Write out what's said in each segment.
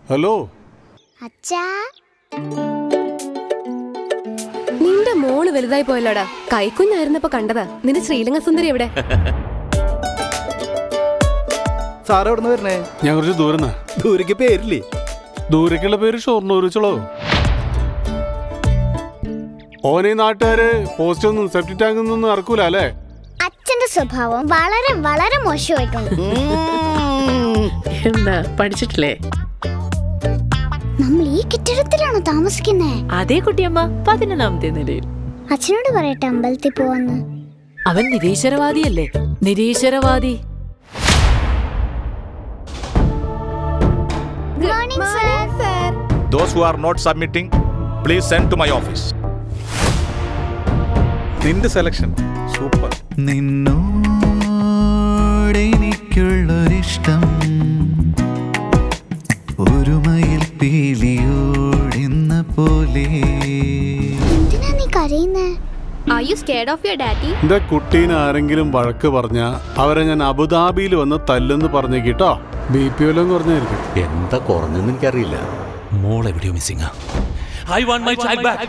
Hello അച്ഛാ, നിന്റെ മോള് വലുതായി പോയല്ലോടാ. കൈക്കുഞ്ഞായിരുന്നപ്പോ കണ്ടതാ. നിന്റെ ശ്രീലങ്ക സുന്ദരി എവിടെ? സാറ് എവിടുന്ന് വരണേ? ഞാൻ കുറച്ച് ദൂരം. ദൂരക്ക് പേരില്ലേ? ദൂരക്കുള്ള പേര് ഷൊർണൂരിച്ചോളോ. ഓനെ നാട്ടുകാര് പോസ്റ്റ് ഒന്നും സെപ്റ്റി ടാങ്ക് ഒന്നും ഇറക്കൂല അല്ലേ? അച്ഛന്റെ സ്വഭാവം വളരെ വളരെ മോശമായിട്ടുണ്ട്. എന്താ പഠിച്ചിട്ടില്ലേ? നമ്മൾ ഈ കെട്ടിടത്തിലാണോ താമസിക്കുന്നേ? അതേ കുട്ടിയമ്മ 11ാമത്തെ നിലയിൽ. അച്ഛനോട് പറയട്ടെ അമ്പലത്തിൽ പോവാന്ന്. അവൻ നിരീശ്വരവാദിയല്ലേ? നിരീശ്വരവാദി. Good morning, sir. Those who are not submitting, please send to my office. നിന്റെ സെലക്ഷൻ സൂപ്പർ. നിന്നോടെനിക്കുള്ളൊരിഷ്ടം ഒരു മയിൽ പീലിയോടുന്ന പോലെ. എന്തിനാ നീ കരയുന്നേ? Are you scared of your daddy? എന്റെ കുട്ടീനെ ആരെങ്കിലും വഴക്ക് പറഞ്ഞ അവരെ ഞാൻ അബുദാബിയിൽ വന്ന് തല്ലെന്ന് പറഞ്ഞേക്കിട്ടോ. BP വല്ലതും കുറഞ്ഞായിരിക്കും. എന്താ കുറഞ്ഞെന്ന് എനിക്കറിയില്ല. മോൾ എവിടെയോ missing. I want my child back.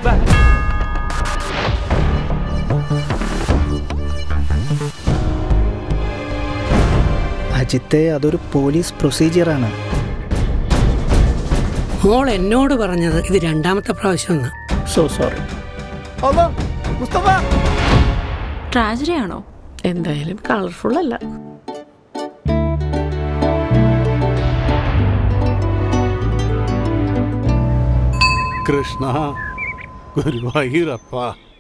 അജിത്തെ, അതൊരു പോലീസ് പ്രൊസീജിയറാണ്. മോൾ എന്നോട് പറഞ്ഞത് ഇത് 2ാമത്തെ പ്രാവശ്യം. So sorry. ട്രാജഡി ആണോ? എന്തായാലും കളർഫുൾ അല്ല. കൃഷ്ണ ഗുരുവായൂരപ്പ.